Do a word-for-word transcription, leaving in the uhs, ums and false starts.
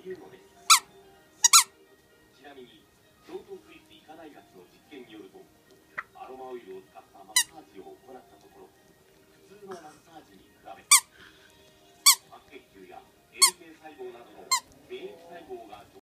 いうのです。ちなみに京都府立医科大学の実験によると、アロマオイルを使ったマ